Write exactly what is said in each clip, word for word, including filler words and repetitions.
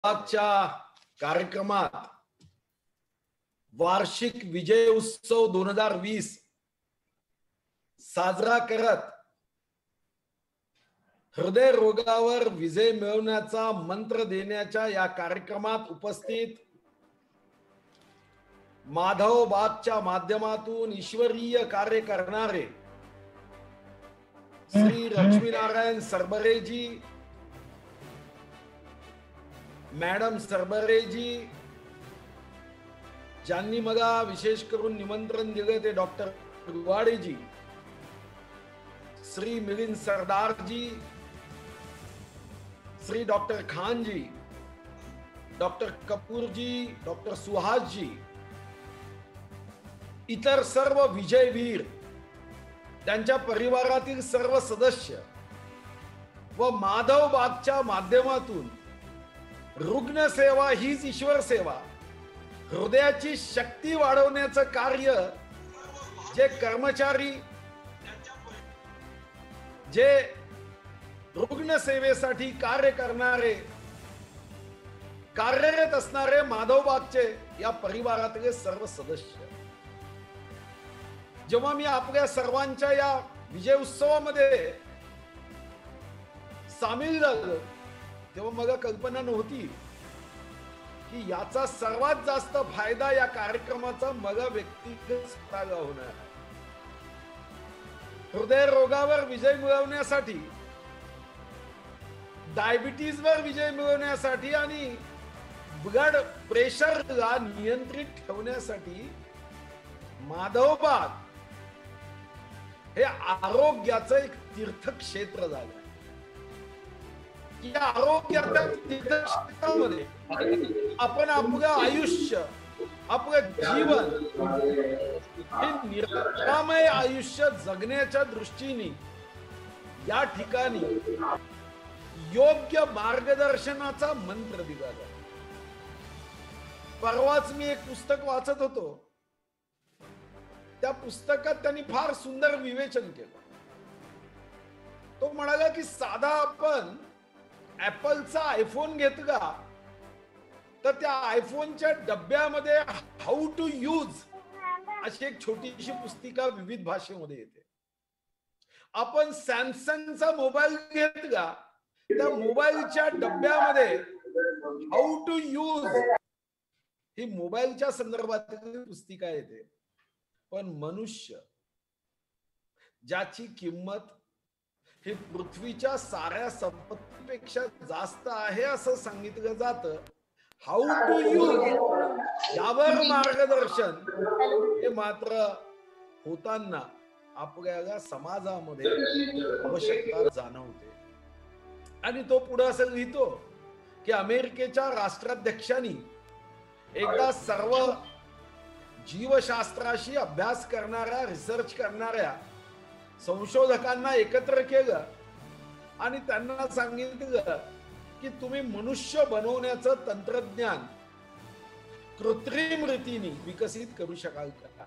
आजच्या कार्यक्रमात वार्षिक विजय उत्सव दोन हजार वीस साजरा करत हृदय रोगावर विजय मिळवण्याचा मंत्र देण्याच्या या कार्यक्रमात उपस्थित माधव बागच्या माध्यमातून ईश्वरीय कार्य करणारे श्री लक्ष्मीनारायण सरबरेजी, मॅडम सरबरेजी, ज्यांनी मला विशेष करून निमंत्रण दिले ते डॉक्टर गुवाडेजी, श्री मिलिंद सरदारजी, श्री डॉक्टर खानजी, डॉक्टर कपूरजी, डॉक्टर सुहासजी, इतर सर्व विजयवीर, त्यांच्या परिवारातील सर्व सदस्य व माधव बागच्या माध्यमातून रुग्णसेवा हीच ईश्वर सेवा, हृदयाची शक्ती वाढवण्याचं कार्य जे कर्मचारी, जे रुग्णसेवेसाठी कार्य करणारे, कार्यरत असणारे माधव बागचे या परिवारातले सर्व सदस्य, जेव्हा मी आपल्या सर्वांच्या या विजय उत्सवामध्ये सामील झालो तेव्हा मला कल्पना नव्हती की याचा सर्वात जास्त फायदा या कार्यक्रमाचा मला व्यक्तिगत स्वतःला होणार. हृदय रोगावर विजय मिळवण्यासाठी, डायबिटीजवर विजय मिळवण्यासाठी आणि ब्लड प्रेशरला नियंत्रित ठेवण्यासाठी माधव बाग हे आरोग्याचं एक तीर्थक्षेत्र झालं. या आरोग्याच्या तीर्थक्षेत्रामध्ये आपण आपलं आयुष्य, आपलं जीवन हे निरामय आयुष्य जगण्याच्या दृष्टीने या ठिकाणी योग्य मार्गदर्शनाचा मंत्र दिला जातो. परवाच मी एक पुस्तक वाचत होतो. त्या पुस्तकात त्यांनी फार सुंदर विवेचन केलं. तो म्हणाला की साधा आपण ऍपलचा आयफोन घेतला तर त्या आयफोनच्या डब्यामध्ये हाऊ टू यूज अशी एक छोटीशी पुस्तिका विविध भाषेमध्ये येते. आपण सॅमसंगचा मोबाईल घेतला त्या मोबाईलच्या डब्यामध्ये हाऊ टू यूज ही मोबाईलच्या संदर्भातील पुस्तिका येते. पण मनुष्य ज्याची किंमत ही पृथ्वीच्या साऱ्या संपत्तीपेक्षा जास्त आहे असं सांगितलं जातं, हाऊ टू यूज यावर मार्गदर्शन हे मात्र होताना आपल्याला समाजामध्ये आवश्यकता जाणवते. आणि तो पुढे असं लिहितो की अमेरिकेच्या राष्ट्राध्यक्षांनी एकदा सर्व जीवशास्त्राशी अभ्यास करणाऱ्या, रिसर्च करणाऱ्या संशोधकांना एकत्र केलं आणि त्यांना सांगितलं की तुम्ही मनुष्य बनवण्याचं तंत्रज्ञान कृत्रिम रीतीने विकसित करू शकाल का?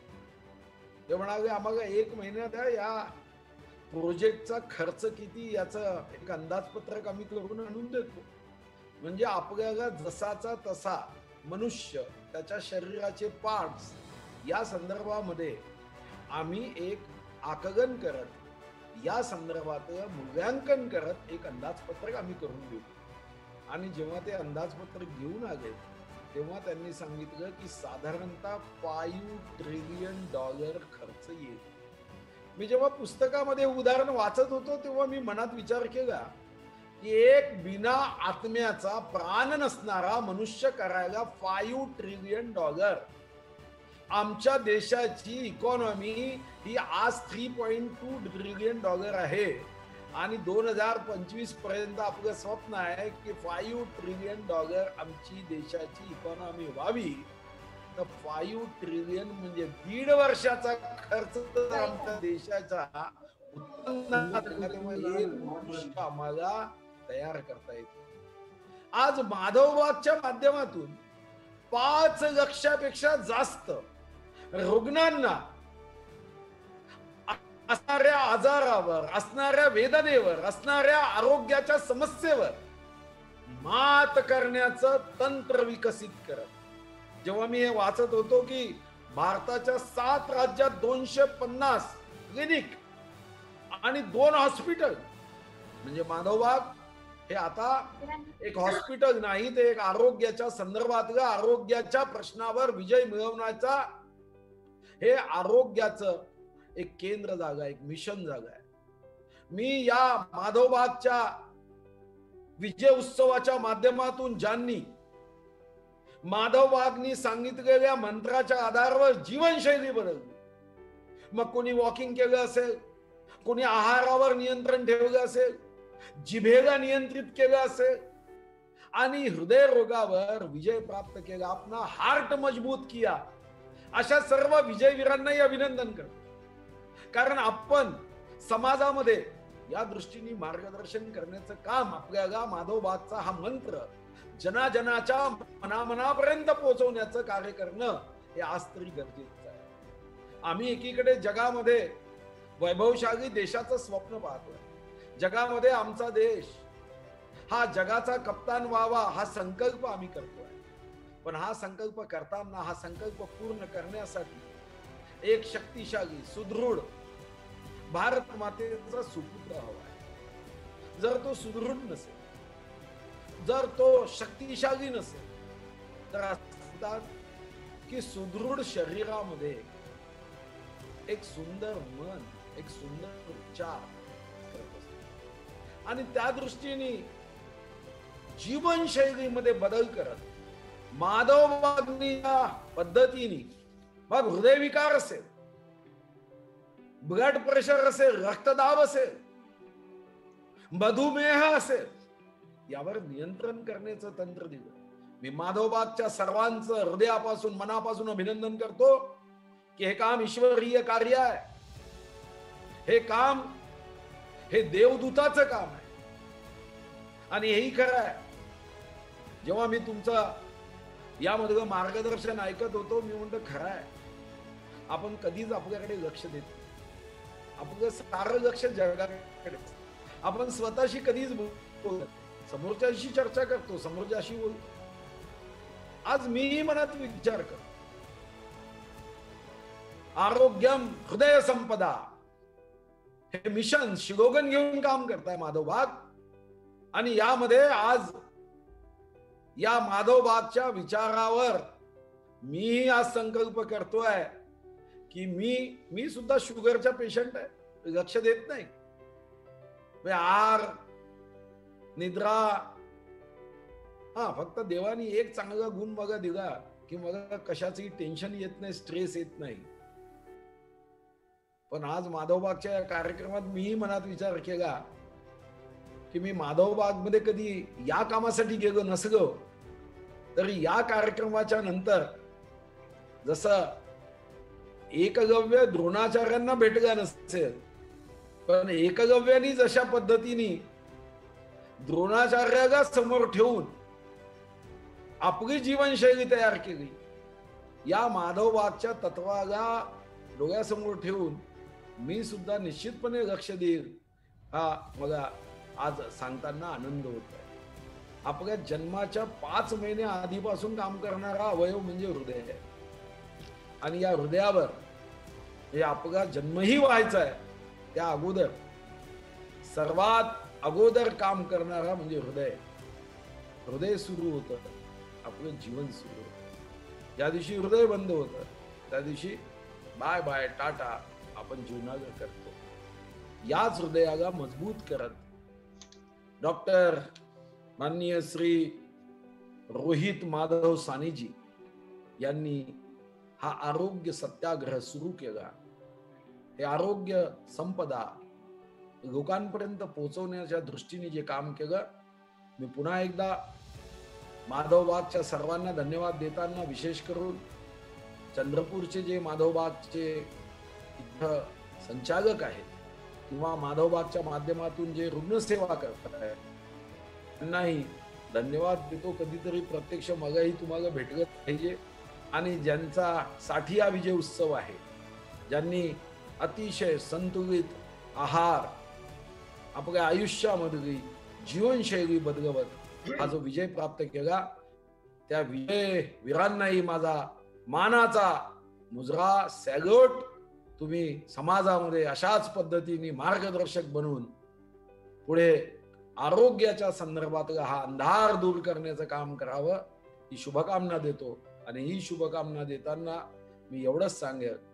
ते म्हणाले आम्हाला एक महिन्यात द्या, या प्रोजेक्टचा खर्च किती याचं एक अंदाजपत्रक आम्ही करून आणून देतो. म्हणजे आपल्याला जसाचा तसा मनुष्य, त्याच्या शरीराचे पार्ट्स या संदर्भामध्ये आम्ही एक आकलन करत, या संदर्भात मूल्यांकन करत एक अंदाजपत्रक आम्ही करून देऊ. आणि जेव्हा ते अंदाजपत्रक घेऊन आले तेव्हा त्यांनी सांगितलं की साधारणतः फाईव्ह ट्रिलियन डॉलर खर्च येईल. मी जेव्हा पुस्तकामध्ये उदाहरण वाचत होतो तेव्हा मी मनात विचार केला की एक बिना आत्म्याचा, प्राण नसणारा मनुष्य करायला फाईव्ह ट्रिलियन डॉलर. आमच्या देशाची इकॉनॉमी ही आज three point two trillion dollar आहे आणि दोन हजार पंचवीस पर्यंत आपलं स्वप्न आहे की फाईव्ह ट्रिलियन डॉलर आमची देशाची इकॉनॉमी व्हावी. तर फाईव्ह ट्रिलियन म्हणजे दीड वर्षाचा खर्च आमच्या देशाचा उत्पन्नात आम्हाला तयार करता येते. आज माधवबागच्या माध्यमातून पाच लक्षापेक्षा जास्त रुग्णांना असणाऱ्या आजारावर, असणाऱ्या वेदनेवर, असणाऱ्या आरोग्याच्या समस्येवर मात करण्याचं तंत्र विकसित करत. जेव्हा मी हे वाचत होतो की भारताच्या सात राज्यात दोनशे पन्नास क्लिनिक आणि दोन हॉस्पिटल, म्हणजे माधवबाग हे आता एक हॉस्पिटल नाही, ते एक आरोग्याच्या संदर्भात आरोग्याच्या प्रश्नावर विजय मिळवण्याचा हे आरोग्याचं एक केंद्र जागा, एक मिशन जागा आहे. मी या माधवबागच्या विजय उत्सवाच्या माध्यमातून ज्यांनी माधवबागनी सांगितलेल्या मंत्राच्या आधारावर जीवनशैली बदलली, मग कोणी वॉकिंग केलं असेल, कोणी आहारावर नियंत्रण ठेवलं असेल, जिभेला नियंत्रित केलं असेल आणि हृदय रोगावर विजय प्राप्त केला, अपना हार्ट मजबूत किया, अशा सर्व विजयवीरांनाही अभिनंदन करतो. कारण आपण समाजामध्ये या दृष्टीने मार्गदर्शन करण्याचं काम, आपल्याला माधवबागचा हा मंत्र जनाजनाच्या मनामनापर्यंत पोहोचवण्याचं कार्य करणं हे आज तरी गरजेचं आहे. आम्ही एकीकडे जगामध्ये वैभवशाली देशाचं स्वप्न पाहतोय, जगामध्ये आमचा देश हा जगाचा कप्तान व्हावा हा संकल्प आम्ही करतोय. पण हा संकल्प करताना, हा संकल्प पूर्ण करण्यासाठी एक शक्तिशाली सुदृढ भारत मातेचा सुपुत्र हवा आहे. जर तो सुदृढ नसेल, जर तो शक्तिशाली नसेल, तर असतात की सुदृढ शरीरामध्ये एक सुंदर मन, एक सुंदर विचार करत असतो. आणि त्या दृष्टीने जीवनशैलीमध्ये बदल करत माधवबागनी या पद्धतीने, मग हृदयविकार असेल, ब्लड प्रेशर असेल, रक्तदाब असेल, मधुमेह असेल, यावर नियंत्रण करण्याचं तंत्र दिलं. मी माधवबागच्या सर्वांचं हृदयापासून, मनापासून अभिनंदन करतो की हे काम ईश्वरीय कार्य आहे. हे काम हे देवदूताचं काम आहे. आणि हेही खरं आहे, जेव्हा मी तुमचं यामधलं मार्गदर्शन ऐकत होतो, मी म्हणतो खरं आहे, आपण कधीच आपल्याकडे लक्ष देत नाही. आपलं सारं लक्ष जगाकडे. आपण स्वतःशी कधीच बोलत, समोरच्याशी चर्चा करतो, समोरच्याशी बोलतो. आज मीही मनात विचार करतो, आरोग्यम हृदय संपदा हे मिशन शिलोगन घेऊन काम करताय माधवबाग. आणि यामध्ये आज या माधवबागच्या विचारावर मी आज संकल्प करतोय की मी मी सुद्धा शुगरच्या पेशंट आहे, लक्ष देत नाही. आहार, निद्रा, हा फक्त देवानी एक चांगला गुण बघा दिला की मला कशाचंही टेन्शन येत नाही, स्ट्रेस येत नाही. पण आज माधवबागच्या कार्यक्रमात मीही मनात विचार केला की मी माधवबाग मध्ये कधी या कामासाठी गेलो नसलो तरी या कार्यक्रमाच्या नंतर जसं एकलव्य द्रोणाचार्यांना भेटला नसेल, पण एकलव्यानी जशा पद्धतीने द्रोणाचार्याला समोर ठेवून आपली जीवनशैली तयार केली, या माधवबागच्या तत्वाला डोळ्यासमोर ठेवून मी सुद्धा निश्चितपणे लक्ष देईल, हा मला आज सांगताना आनंद होत आहे. आपल्या जन्माच्या पाच महिने आधीपासून काम करणारा अवयव म्हणजे हृदय आहे. आणि या हृदयावर हे आपला जन्मही व्हायचा आहे त्या अगोदर सर्वात अगोदर काम करणारा म्हणजे हृदय. हृदय सुरू होतं, आपलं जीवन सुरू होतं. ज्या दिवशी हृदय बंद होतं त्या दिवशी बाय बाय टाटा आपण जीवनाला करतो. याच हृदयाला मजबूत करत डॉक्टर माननीय श्री रोहित माधव सानेजी यांनी हा आरोग्य सत्याग्रह सुरू केला. हे आरोग्य संपदा लोकांपर्यंत पोहोचवण्याच्या दृष्टीने जे काम केलं, मी पुन्हा एकदा माधवबागच्या सर्वांना धन्यवाद देताना विशेष करून चंद्रपूरचे जे माधवबागचे इथं संचालक आहेत किंवा माधवबागच्या माध्यमातून जे रुग्णसेवा करतात त्यांनाही धन्यवाद देतो. कधीतरी प्रत्यक्ष मलाही तुम्हाला भेटलं पाहिजे. आणि ज्यांचा साठी हा विजय उत्सव आहे, ज्यांनी अतिशय संतुलित आहार, आपल्या आयुष्यामधली जीवनशैली बदलवत हा जो विजय प्राप्त केला त्या विजय वीरांनाही माझा मानाचा मुजरा, सॅल्यूट. तुम्ही समाजामध्ये अशाच पद्धतीने मार्गदर्शक बनवून पुढे आरोग्याच्या संदर्भातला हा अंधार दूर करण्याचं काम करावं ही शुभकामना देतो. आणि ही शुभकामना देताना मी एवढंच सांगेन